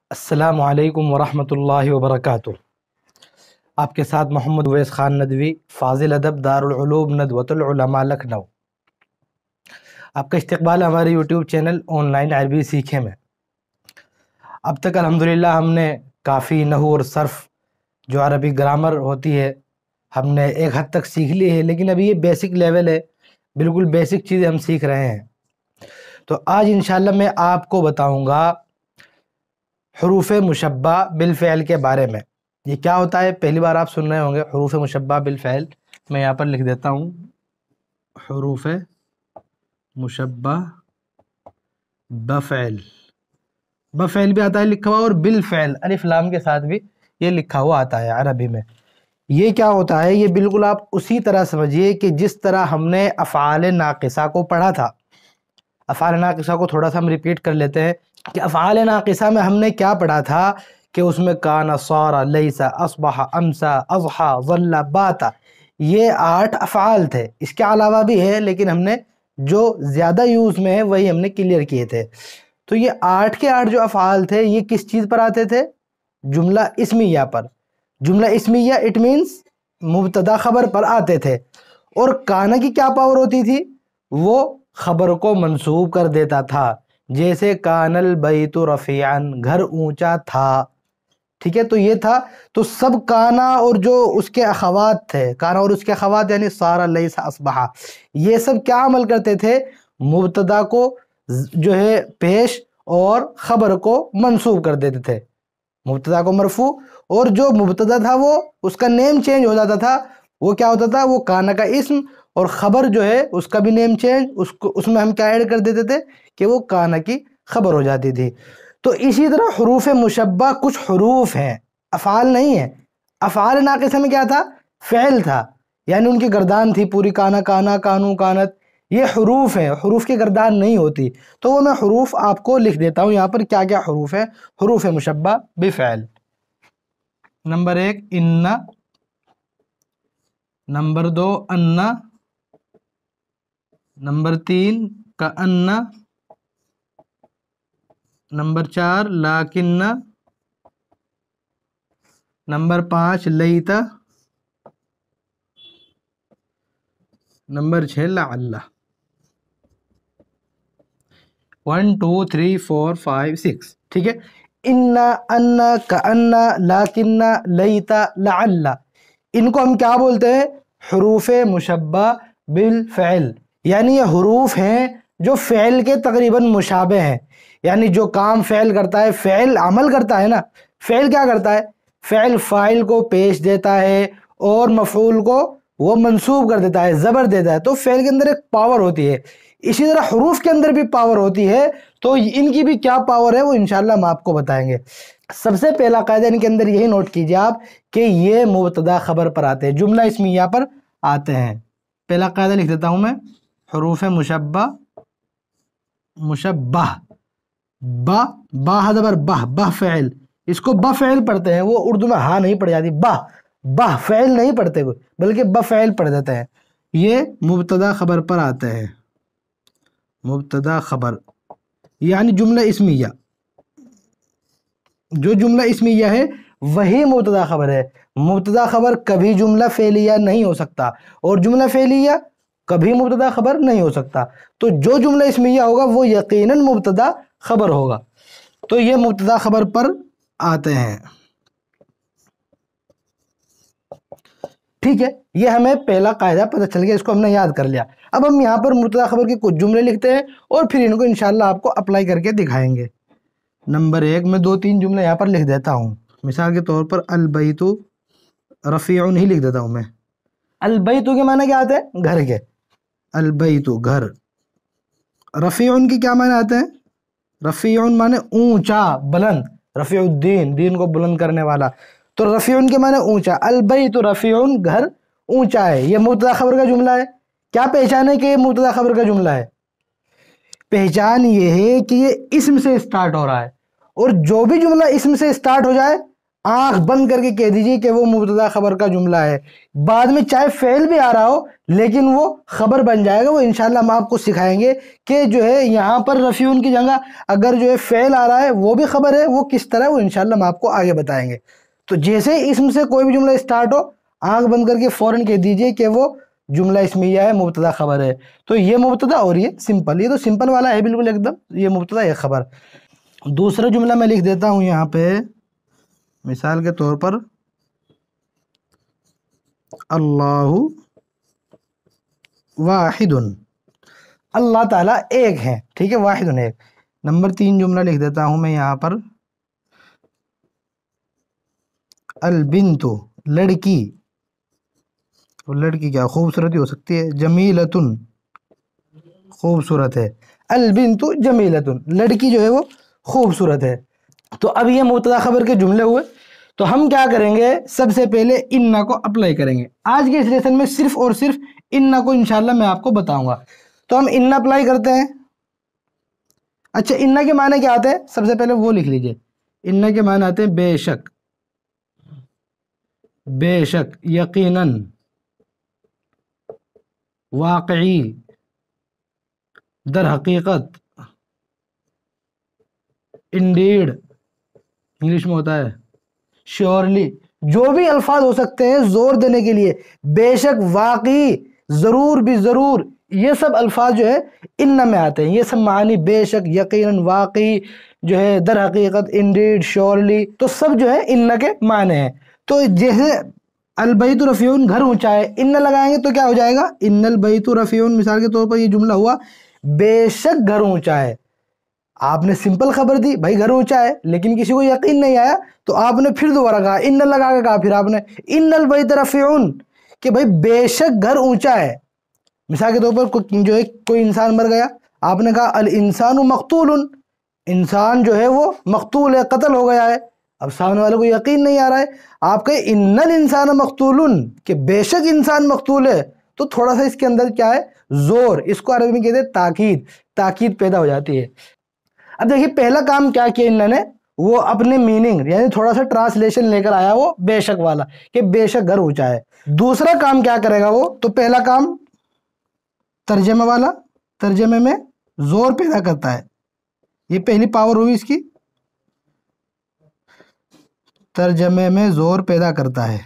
السلام علیکم ورحمۃ اللہ وبرکاتہ۔ آپ کے ساتھ محمد ویس خان ندوی، فاضل ادب، دارالعلوم ندوۃ العلماء لکھنؤ۔ آپ کا استقبال ہمارے یوٹیوب چینل آن لائن عربی سیکھیں میں۔ اب تک الحمدللہ ہم نے کافی نحو اور صرف جو عربی گرامر ہوتی ہے ہم نے ایک حد تک سیکھ لی ہے، لیکن ابھی یہ بیسک لیول ہے، بالکل بیسک چیزیں ہم سیکھ رہے ہیں۔ تو آج انشاءاللہ میں آپ کو بتاؤں گا حروف مشبہ بالفعل کے بارے میں۔ یہ کیا ہوتا ہے؟ پہلی بار آپ سن رہے ہوں گے حروف مشبہ بالفعل۔ میں یہاں پر لکھ دیتا ہوں حروف مشبہ بفعل۔ بفعل بھی آتا ہے لکھا ہوا، اور بالفعل الف لام کے ساتھ بھی یہ لکھا ہوا آتا ہے عربی میں۔ یہ کیا ہوتا ہے؟ یہ بالکل آپ اسی طرح سمجھیے کہ جس طرح ہم نے افعال ناقصہ کو پڑھا تھا۔ افعال ناقصہ کو تھوڑا سا ہم ریپیٹ کر لیتے ہیں کہ افعال ناقصہ میں ہم نے کیا پڑھا تھا کہ اس میں کان، صار، لیس، اصبح، امسا، اضحى، ظل، بات، یہ 8 افعال تھے۔ اس کے علاوہ بھی ہے لیکن ہم نے جو زیادہ یوز میں ہے وہی ہم نے کلیئر کیے تھے۔ تو یہ 8 کے 8 جو افعال تھے یہ کس چیز پر آتے تھے؟ جملہ اسمیہ پر۔ جملہ اسمیہ اٹ مینس مبتدا خبر پر آتے تھے۔ اور کانا کی کیا پاور ہوتی تھی؟ وہ خبر کو منسوب کر دیتا تھا، جیسے کان البیت رفیعا، گھر اونچا تھا۔ ٹھیک ہے، تو یہ تھا۔ تو سب کانا اور جو اس کے اخوات تھے، کانا اور اس کے اخوات یعنی صار، لیس، اصبح، یہ سب کیا عمل کرتے تھے؟ مبتدا کو جو ہے پیش اور خبر کو منسوب کر دیتے تھے، مبتدا کو مرفوع، اور جو مبتدا تھا وہ اس کا نیم چینج ہو جاتا تھا۔ وہ کیا ہوتا تھا؟ وہ کانا کا اسم، اور خبر جو ہے اس کا بھی نیم چینج، اس میں ہم کیا ایڈ کر دیتے تھے کہ وہ کانا کی خبر ہو جاتی تھی۔ تو اسی طرح حروف مشبہ کچھ حروف ہیں، افعال نہیں ہیں۔ افعال ناقصہ میں کیا تھا؟ فعل تھا، یعنی ان کی گردان تھی پوری، کانا، کانا، کانو، کانت۔ یہ حروف ہیں، حروف کی گردان نہیں ہوتی۔ تو وہ میں حروف آپ کو لکھ دیتا ہوں یہاں پر کیا کیا حروف ہیں حروف مشبہ بفعل۔ نمبر 1 ان، نمبر 2 ان، نمبر 3 کأن، نمبر 4 لیکن، نمبر 5 لیت، نمبر 6 لعل۔ 1 2 3 4 5 6۔ ٹھیک ہے، ان، ان، کأن، لیکن، لیت، لعل، ان کو ہم کیا بولتے ہیں؟ حروف مشبہ بالفعل۔ یعنی یہ حروف ہیں جو فعل کے تقریباً مشابہ ہیں، یعنی جو کام فعل کرتا ہے، فعل عمل کرتا ہے نا، فعل کیا کرتا ہے؟ فعل فاعل کو پیش دیتا ہے اور مفعول کو وہ منصوب کر دیتا ہے، زبر دیتا ہے۔ تو فعل کے اندر ایک پاور ہوتی ہے، اسی طرح حروف کے اندر بھی پاور ہوتی ہے۔ تو ان کی بھی کیا پاور ہے وہ انشاءاللہ ہم آپ کو بتائیں گے۔ سب سے پہلا قاعدہ ان کے اندر یہی نوٹ کیجئے آپ کہ یہ مبتدا خبر پر آتے ہیں، جملہ اسمیہ پر آتے ہیں۔ پہلا قاعدہ لکھ دیتا ہوں میں، حروف مشبہ، مشبہ، با، با زبر بہ، بہ فعل، اس کو بہ فعل پڑھتے ہیں۔ وہ اردو میں ہاں نہیں پڑھ جاتی، بہ، بہ فعل نہیں پڑھتے کوئی، بلکہ بہ فعل پڑھ دیتے ہیں۔ یہ مبتدا خبر پر آتے ہیں، مبتدا خبر یعنی جملہ اسمیہ۔ جو جملہ اسمیہ ہے وہی مبتدا خبر ہے۔ مبتدا خبر کبھی جملہ فعلیہ نہیں ہو سکتا، اور جملہ فعلیہ کبھی مبتدا خبر نہیں ہو سکتا۔ تو جو جملہ اسمیہ ہوگا وہ یقیناً مبتدا خبر ہوگا۔ تو یہ مبتدا خبر پر آتے ہیں۔ ٹھیک ہے، یہ ہمیں پہلا قاعدہ پتہ چل گیا، اس کو ہم نے یاد کر لیا۔ اب ہم یہاں پر مبتدا خبر کے کچھ جملے لکھتے ہیں اور پھر ان کو انشاءاللہ آپ کو اپلائی کر کے دکھائیں گے۔ نمبر 1 میں 2-3 جملے یہاں پر لکھ دیتا ہوں، مثال کے طور پر البیت رفیع ہی لکھ دیتا ہوں میں۔ البیت کے معنی کیا آتے ہیں؟ گھر کے، البیت گھر۔ رفیع کے کیا معنی آتے ہیں؟ رفیع معنی اونچا، بلند، رفیع الدین، دین کو بلند کرنے والا۔ تو رفیع کے معنی اونچا، البیت رفیع، گھر اونچا ہے۔ یہ مبتدا خبر کا جملہ ہے۔ کیا پہچان ہے کہ یہ مبتدا خبر کا جملہ ہے؟ پہچان یہ ہے کہ یہ اسم سے اسٹارٹ ہو رہا ہے، اور جو بھی جملہ اسم سے اسٹارٹ ہو جائے آنکھ بند کر کے کہہ دیجئے کہ وہ مبتدا خبر کا جملہ ہے. بعد میں چاہے فعل بھی آ رہا ہو لیکن وہ خبر بن جائے گا. وہ انشاءاللہ ہم آپ کو سکھائیں گے کہ جو ہے یہاں پر رفیعون کی جگہ اگر جو ہے فعل آ رہا ہے وہ بھی خبر ہے, وہ کس طرح, وہ انشاءاللہ ہم آپ کو آگے بتائیں گے. تو جیسے اسم سے کوئی بھی جملہ اسٹارٹ ہو, آنکھ بند کر کے فوراً کہہ دیجئے کہ وہ جملہ اسمیہ ہے, مبتدا خبر ہے. تو یہ مبتدا اور یہ سمپل, یہ تو سمپل والا ہے بالکل ایک دم, یہ مبتدا یہ خبر. دوسرا جملہ میں لکھ دیتا ہوں یہاں پہ مثال کے طور پر, اللہ واحد, اللہ تعالیٰ ایک ہے, ٹھیک ہے, واحد ایک. نمبر 3 جملہ لکھ دیتا ہوں میں یہاں پر, البنت لڑکی, لڑکی کیا خوبصورت ہی ہو سکتی ہے, جمیلتن خوبصورت ہے, البنت جمیلتن لڑکی جو ہے وہ خوبصورت ہے. تو اب یہ مبتدا خبر کے جملے ہوئے. تو ہم کیا کریں گے, سب سے پہلے اننا کو اپلائی کریں گے. آج کے اس لیسن میں صرف اور صرف اننا کو انشاءاللہ میں آپ کو بتاؤں گا. تو ہم اننا اپلائی کرتے ہیں. اچھا اننا کے معنی کیا آتے ہیں, سب سے پہلے وہ لکھ لیجئے. اننا کے معنی آتے ہیں بے شک, بے شک, یقیناً, واقعی, در حقیقت, انڈیڈ انگلش میں ہوتا ہے, شیورلی, جو بھی الفاظ ہو سکتے ہیں زور دینے کے لیے, بے شک, واقعی, ضرور بھی ضرور, یہ سب الفاظ جو ہے اننا میں آتے ہیں. یہ سب معنی بے شک, یقیناً, واقعی, جو ہے در حقیقت, انڈیڈ, شیورلی, تو سب جو ہے اننا کے معنی ہیں. تو جیسے البیت رفیعون گھر اونچا ہے, اننا لگائیں گے تو کیا ہو جائے گا, ان البیت رفیعون. مثال کے طور پر یہ جملہ ہوا بے شک گھر اونچا ہے. آپ نے سمپل خبر دی بھائی گھر اونچا ہے, لیکن کسی کو یقین نہیں آیا تو آپ نے پھر دوبارہ کہا, ان لگا کے کہا پھر آپ نے ان البیت رفیعون, کہ بھائی بے شک گھر اونچا ہے. مثال کے طور پر جو ہے کوئی انسان مر گیا, آپ نے کہا الانسان مقتول, انسان جو ہے وہ مقتول ہے, قتل ہو گیا ہے. اب سامنے والے کو یقین نہیں آ رہا ہے, آپ کہیں ان الانسان مقتول, کہ بے شک انسان مقتول ہے, تو تھوڑا سا اس کے اندر کیا ہے, زور, اس کو عربی میں کہتے ہیں تاکید, تاکید پیدا ہو جاتی ہے. اب دیکھیے پہلا کام کیا کیا انہوں نے, وہ اپنے میننگ یعنی تھوڑا سا ٹرانسلیشن لے کر آیا وہ بے شک والا, کہ بے شک گھر اونچا ہے. دوسرا کام کیا کرے گا وہ, تو پہلا کام ترجمہ والا, ترجمے میں زور پیدا کرتا ہے. یہ پہلی پاور ہوئی اس کی, ترجمے میں زور پیدا کرتا ہے,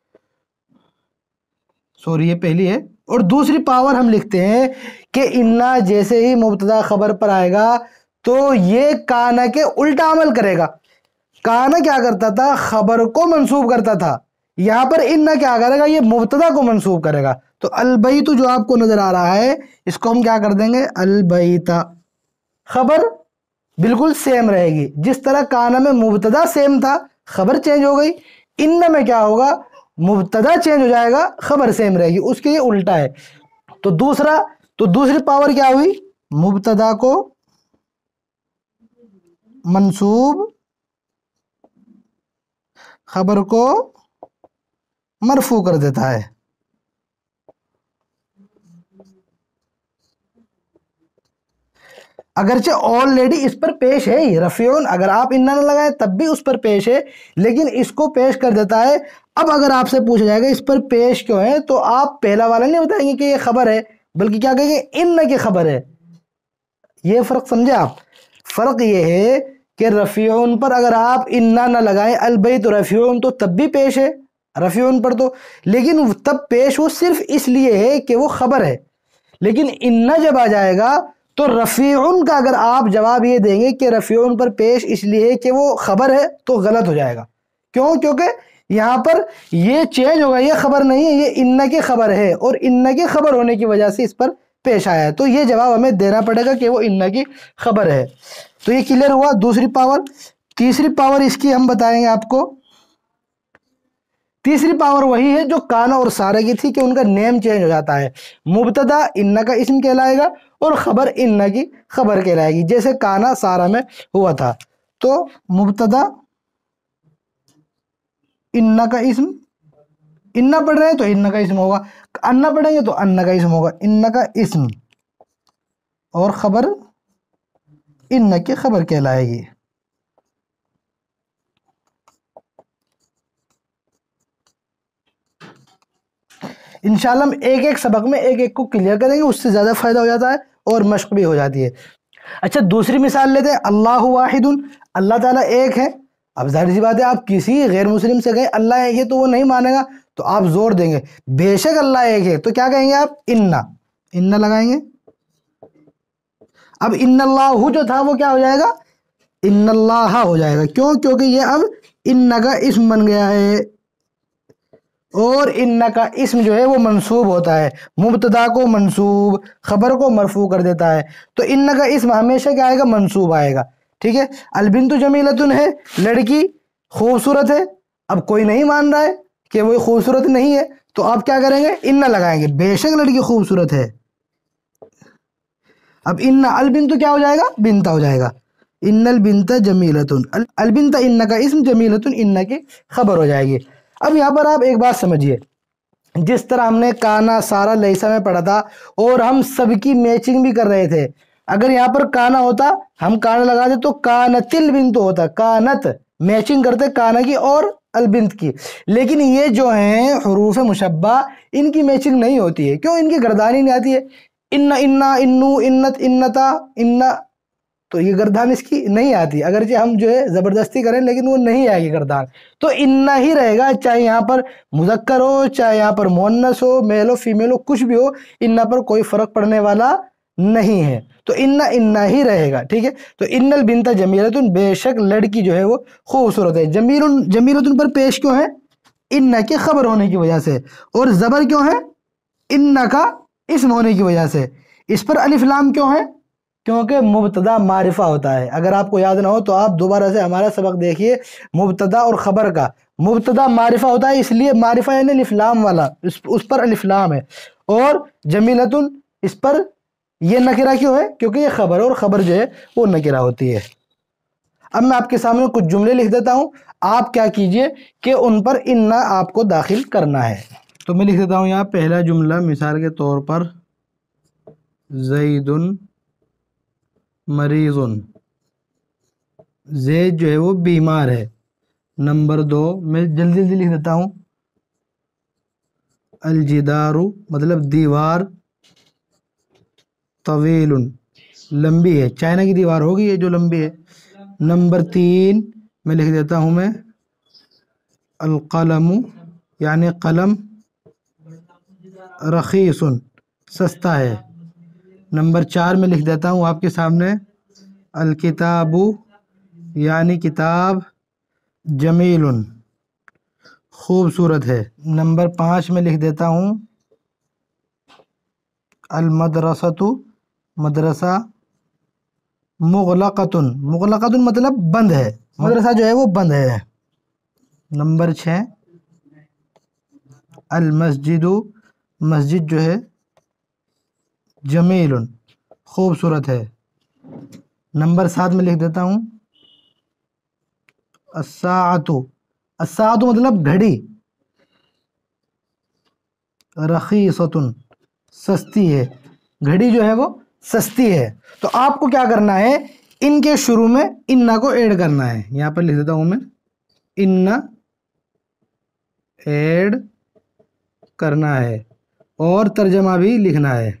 سوری یہ پہلی ہے. اور دوسری پاور ہم لکھتے ہیں کہ اننا جیسے ہی مبتدا خبر پر آئے گا تو یہ کانا کے الٹا عمل کرے گا. کانا کیا کرتا تھا, خبر کو منسوب کرتا تھا, یہاں پر اننا کیا کرے گا, یہ مبتدا کو منسوب کرے گا. تو البیت جو آپ کو نظر آ رہا ہے, اس کو ہم کیا کر دیں گے, البیتا. خبر بالکل سیم رہے گی, جس طرح کانا میں مبتدا سیم تھا, خبر چینج ہو گئی. اننا میں کیا ہوگا, مبتدا چینج ہو جائے گا, خبر سیم رہے گی, اس کے یہ الٹا ہے. تو دوسری پاور کیا ہوئی, مبتدا کو منصوب, خبر کو مرفوع کر دیتا ہے. اگرچہ آلریڈی اس پر پیش ہے ہی رفیعون, اگر آپ اننا نہ لگائیں تب بھی اس پر پیش ہے, لیکن اس کو پیش کر دیتا ہے. اب اگر آپ سے پوچھا جائے گا اس پر پیش کیوں ہے, تو آپ پہلا والا نہیں بتائیں گے کہ یہ خبر ہے, بلکہ کیا کہیں گے, اننا کی خبر ہے. یہ فرق سمجھے آپ. فرق یہ ہے کہ رفیعون پر اگر آپ اننا نہ لگائیں, البیت رفیعون, تو تب بھی پیش ہے رفیعون پر تو, لیکن تب پیش وہ صرف اس لیے ہے کہ وہ خبر ہے. لیکن اننا جب آ جائے گا تو رفیعون کا اگر آپ جواب یہ دیں گے کہ رفیعون پر پیش اس لیے کہ وہ خبر ہے, تو غلط ہو جائے گا. کیوں, کیونکہ یہاں پر یہ چینج ہوگا, یہ خبر نہیں ہے, یہ اننا کی خبر ہے, اور اننا کی خبر ہونے کی وجہ سے اس پر پیش آیا ہے. تو یہ جواب ہمیں دینا پڑے گا کہ وہ اننا کی خبر ہے. تو یہ کلیئر ہوا دوسری پاور. تیسری پاور اس کی ہم بتائیں گے آپ کو. تیسری پاور وہی ہے جو کانا اور سارا کی تھی, کہ ان کا نیم چینج ہو جاتا ہے. مبتدا اننا کا اسم کہلائے گا, اور خبر اننا کی خبر کہلائے گی, جیسے کانا سارا میں ہوا تھا. تو مبتدا اننا کا اسم, اننا پڑھ رہے ہیں تو اننا کا اسم ہوگا, اننا پڑھیں گے تو اننا کا اسم ہوگا, اننا کا اسم, اور خبر اننا کی خبر کہلائے گی. انشاءاللہ ہم ایک ایک سبق میں ایک ایک کو کلیئر کریں گے، اس سے زیادہ فائدہ ہو جاتا ہے اور مشق بھی ہو جاتی ہے۔ اچھا دوسری مثال لیتے ہیں، اللہ واحد، اللہ تعالیٰ ایک ہے۔ اب ظاہر سی بات ہے آپ کسی غیر مسلم سے کہیں اللہ ایک ہے تو وہ نہیں مانے گا، تو آپ زور دیں گے بے شک اللہ ایک ہے، تو کیا کہیں گے آپ؟ ان لگائیں گے۔ اب ان اللہ جو تھا وہ کیا ہو جائے گا؟ ان اللہ ہو جائے گا۔ کیوں؟ کیونکہ یہ اب ان کا اسم بن گیا ہے، اور ان کا اسم جو ہے وہ منصوب ہوتا ہے، مبتدا کو منصوب، خبر کو مرفوع کر دیتا ہے، تو ان کا اسم ہمیشہ کیا آئے گا؟ منصوب آئے گا، ٹھیک ہے۔ البنت جمیلۃ ہے، لڑکی خوبصورت ہے۔ اب کوئی نہیں مان رہا ہے کہ وہ خوبصورت نہیں ہے، تو آپ کیا کریں گے؟ ان لگائیں گے، بے شک لڑکی خوبصورت ہے۔ اب ان البنت کیا ہو جائے گا؟ بنتا ہو جائے گا، ان البنت جمیلۃ، البنت ان کا اسم، جمیلۃ ان کی خبر ہو جائے گی۔ اب یہاں پر آپ ایک بات سمجھیے، جس طرح ہم نے کانا سارا لیسا میں پڑھا تھا اور ہم سب کی میچنگ بھی کر رہے تھے، اگر یہاں پر کانا ہوتا ہم کانا لگا دے تو کانت البنت ہوتا، کانت میچنگ کرتے کانا کی اور البنت کی، لیکن یہ جو ہیں حروف مشبہ ان کی میچنگ نہیں ہوتی ہے۔ کیوں؟ ان کی گردان ہی نہیں آتی ہے، انا، انو، انت، انتا، انا، تو یہ گردان اس کی نہیں آتی، اگرچہ ہم جو ہے زبردستی کریں لیکن وہ نہیں آئے گی گردان، تو انا ہی رہے گا، چاہے یہاں پر مذکر ہو، چاہے یہاں پر مؤنث ہو، میل ہو فیمیل ہو، کچھ بھی ہو، انا پر کوئی فرق پڑنے والا نہیں ہے، تو انا ہی رہے گا، ٹھیک ہے۔ تو ان البنت جمیلۃ، بے شک لڑکی جو ہے وہ خوبصورت ہے۔ جمیلۃ پر پیش کیوں ہے؟ ان کی خبر ہونے کی وجہ سے، اور زبر کیوں ہے؟ ان کا اسم ہونے کی وجہ سے۔ اس پر الف لام کیوں ہے؟ کیونکہ مبتدا معرفہ ہوتا ہے۔ اگر آپ کو یاد نہ ہو تو آپ دوبارہ سے ہمارا سبق دیکھیے، مبتدا اور خبر کا مبتدا معرفہ ہوتا ہے، اس لیے معرفہ یعنی الف لام والا، اس پر الف لام ہے، اور جمیلۃ اس پر یہ نکرہ کیوں ہے؟ کیونکہ یہ خبر ہے، اور خبر جو ہے وہ نکرہ ہوتی ہے۔ اب میں آپ کے سامنے کچھ جملے لکھ دیتا ہوں، آپ کیا کیجئے کہ ان پر انا آپ کو داخل کرنا ہے۔ تو میں لکھ دیتا ہوں یہاں پہلا جملہ، مثال کے طور پر زید مریض، زید جو ہے وہ بیمار ہے۔ نمبر 2 میں جلدی جلدی لکھ دیتا ہوں، الجدار مطلب دیوار، طویل لمبی ہے، چائنا کی دیوار ہوگی یہ جو لمبی ہے۔ نمبر 3 میں لکھ دیتا ہوں میں القلم یعنی قلم، رخیص سستا ہے۔ نمبر 4 میں لکھ دیتا ہوں آپ کے سامنے الکتاب یعنی کتاب، جمیل خوبصورت ہے۔ نمبر 5 میں لکھ دیتا ہوں المدرسۃ مدرسہ، مغلقۃ، مغلقۃ مطلب بند ہے، مدرسہ جو ہے وہ بند ہے۔ نمبر 6 المسجد، مسجد جو ہے جمیل خوبصورت ہے۔ نمبر 7 میں لکھ دیتا ہوں الساعۃ، الساعۃ مطلب گھڑی، رخیصۃ سستی ہے، گھڑی جو ہے وہ سستی ہے۔ تو آپ کو کیا کرنا ہے؟ ان کے شروع میں انا کو ایڈ کرنا ہے، یہاں پر لکھ دیتا ہوں میں انا ایڈ کرنا ہے، اور ترجمہ بھی لکھنا ہے،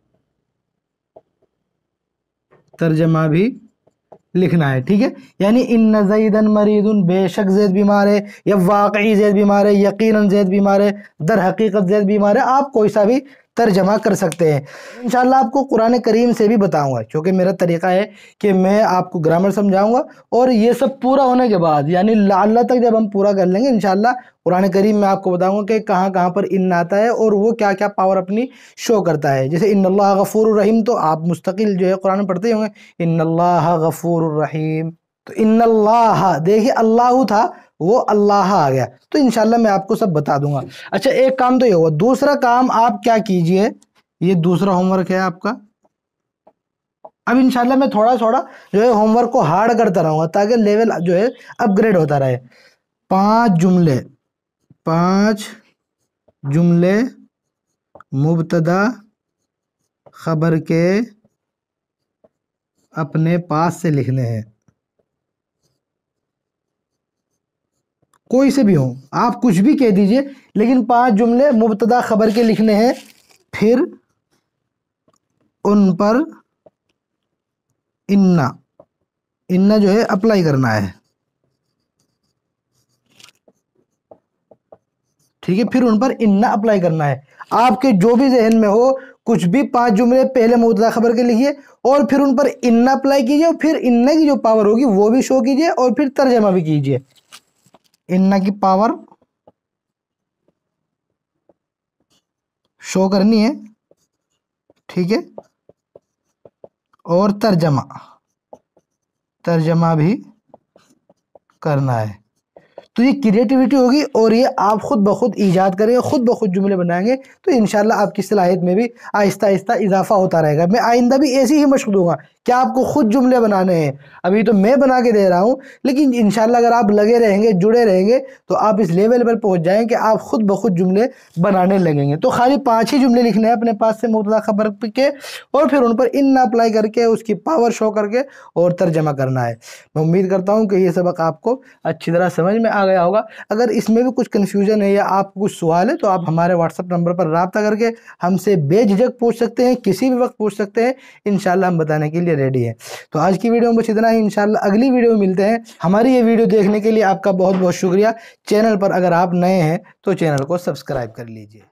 ترجمہ بھی لکھنا ہے، ٹھیک ہے۔ یعنی ان زیدن مریض، بے شک زید بیمار ہے، یا واقعی زید بیمار ہے، یقیناً زید بیمار ہے، در حقیقت زید بیمار ہے، آپ کوئی سا بھی ترجمہ کر سکتے ہیں۔ انشاءاللہ آپ کو قرآن کریم سے بھی بتاؤں گا، کیونکہ میرا طریقہ ہے کہ میں آپ کو گرامر سمجھاؤں گا، اور یہ سب پورا ہونے کے بعد یعنی لعل تک جب ہم پورا کر لیں گے انشاءاللہ قرآن کریم میں آپ کو بتاؤں گا کہ کہاں کہاں پر ان آتا ہے اور وہ کیا کیا پاور اپنی شو کرتا ہے۔ جیسے ان اللہ غفور الرحیم، تو آپ مستقل جو ہے قرآن پڑھتے ہی ہوں گے ان اللہ غفور الرحیم، تو ان اللہ دیکھیے اللہ تھا وہ اللہ آ گیا، تو انشاءاللہ میں آپ کو سب بتا دوں گا۔ اچھا ایک کام تو یہ ہوا، دوسرا کام آپ کیا کیجئے، یہ دوسرا ہوم ورک ہے آپ کا۔ اب انشاءاللہ میں تھوڑا تھوڑا جو ہے ہوم ورک کو ہارڈ کرتا رہوں گا تاکہ لیول جو ہے اپ گریڈ ہوتا رہے۔ 5 جملے مبتدا خبر کے اپنے پاس سے لکھنے ہیں، کوئی سے بھی ہوں، آپ کچھ بھی کہہ دیجئے، لیکن 5 جملے مبتدا خبر کے لکھنے ہیں، پھر ان پر اننا جو ہے اپلائی کرنا ہے، ٹھیک ہے، پھر ان پر اننا اپلائی کرنا ہے۔ آپ کے جو بھی ذہن میں ہو کچھ بھی 5 جملے پہلے مبتدا خبر کے لکھیے اور پھر ان پر اننا اپلائی کیجئے، اور پھر اننا کی جو پاور ہوگی وہ بھی شو کیجئے، اور پھر ترجمہ بھی کیجئے۔ اننا کی پاور شو کرنی ہے، ٹھیک ہے، اور ترجمہ بھی کرنا ہے۔ تو یہ کریٹیوٹی ہوگی، اور یہ آپ خود بخود ایجاد کریں گے، خود بخود جملے بنائیں گے، تو انشاءاللہ آپ کی صلاحیت میں بھی آہستہ آہستہ اضافہ ہوتا رہے گا۔ میں آئندہ بھی ایسی ہی مشق دوں گا کہ آپ کو خود جملے بنانے ہیں۔ ابھی تو میں بنا کے دے رہا ہوں، لیکن انشاءاللہ اگر آپ لگے رہیں گے، جڑے رہیں گے، تو آپ اس لیول پر پہنچ جائیں کہ آپ خود بخود جملے بنانے لگیں گے۔ تو خالی 5 ہی جملے لکھنے ہیں اپنے پاس سے مبتدا خبر کے، اور پھر ان پر ان اپلائی کر کے اس کی پاور شو کر کے اور ترجمہ کرنا ہے۔ میں امید کرتا ہوں کہ یہ سبق آپ کو اچھی طرح سمجھ میں آ گیا ہوگا۔ اگر اس میں بھی کچھ کنفیوژن ہے یا آپ کو کچھ سوال ہے تو آپ ہمارے واٹس ایپ نمبر پر رابطہ کر کے ہم سے بے جھجک پوچھ سکتے ہیں، کسی بھی وقت پوچھ سکتے ہیں، انشاءاللہ ہم بتانے کے لیے ریڈی ہیں۔ تو آج کی ویڈیو میں بس اتنا ہی، انشاءاللہ اگلی ویڈیو میں ملتے ہیں۔ ہماری یہ ویڈیو دیکھنے کے لیے آپ کا بہت بہت شکریہ۔ چینل پر اگر آپ نئے ہیں تو چینل کو سبسکرائب کر لیجئے۔